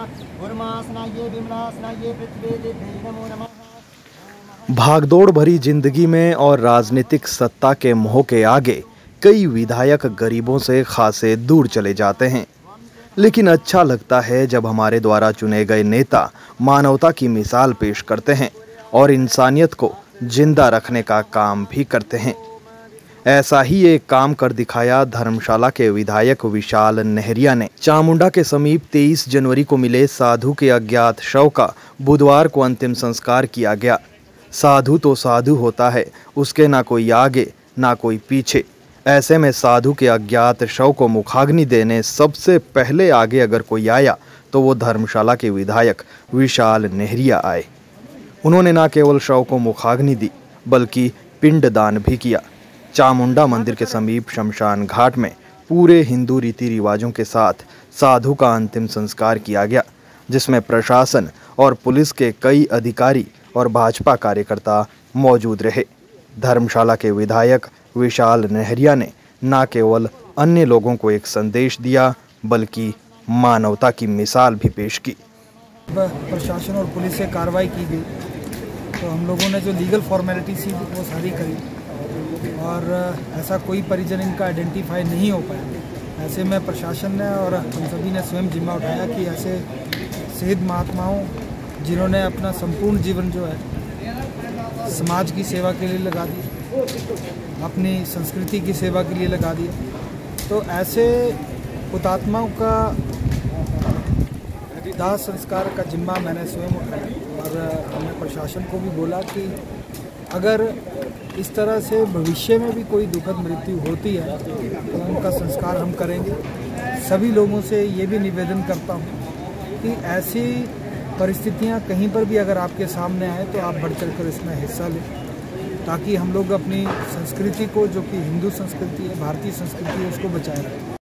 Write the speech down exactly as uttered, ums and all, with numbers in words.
भागदौड़ भरी जिंदगी में और राजनीतिक सत्ता के मोह के आगे कई विधायक गरीबों से खासे दूर चले जाते हैं, लेकिन अच्छा लगता है जब हमारे द्वारा चुने गए नेता मानवता की मिसाल पेश करते हैं और इंसानियत को जिंदा रखने का काम भी करते हैं। ऐसा ही एक काम कर दिखाया धर्मशाला के विधायक विशाल नेहरिया ने। चामुंडा के समीप तेईस जनवरी को मिले साधु के अज्ञात शव का बुधवार को अंतिम संस्कार किया गया। साधु तो साधु होता है, उसके ना कोई आगे ना कोई पीछे। ऐसे में साधु के अज्ञात शव को मुखाग्नि देने सबसे पहले आगे अगर कोई आया तो वो धर्मशाला के विधायक विशाल नेहरिया आए। उन्होंने ना केवल शव को मुखाग्नि दी बल्कि पिंडदान भी किया। चामुंडा मंदिर के समीप शमशान घाट में पूरे हिंदू रीति रिवाजों के साथ साधु का अंतिम संस्कार किया गया, जिसमें प्रशासन और पुलिस के कई अधिकारी और भाजपा कार्यकर्ता मौजूद रहे। धर्मशाला के विधायक विशाल नेहरिया ने न केवल अन्य लोगों को एक संदेश दिया बल्कि मानवता की मिसाल भी पेश की। प्रशासन और पुलिस से कार्रवाई की गई तो हम लोगों ने जो लीगल फॉर्मेलिटी थी वो सारी करी और ऐसा कोई परिजन इनका आइडेंटिफाई नहीं हो पाया। ऐसे में प्रशासन ने और हम सभी ने स्वयं जिम्मा उठाया कि ऐसे शहीद महात्माओं जिन्होंने अपना संपूर्ण जीवन जो है समाज की सेवा के लिए लगा दिया, अपनी संस्कृति की सेवा के लिए लगा दिया, तो ऐसे हुतात्माओं का दाह संस्कार का जिम्मा मैंने स्वयं उठाया और हमने प्रशासन को भी बोला कि अगर इस तरह से भविष्य में भी कोई दुखद मृत्यु होती है तो उनका संस्कार हम करेंगे। सभी लोगों से ये भी निवेदन करता हूँ कि ऐसी परिस्थितियाँ कहीं पर भी अगर आपके सामने आए तो आप बढ़ चढ़ कर इसमें हिस्सा लें, ताकि हम लोग अपनी संस्कृति को, जो कि हिंदू संस्कृति है, भारतीय संस्कृति है, उसको बचाए रखें।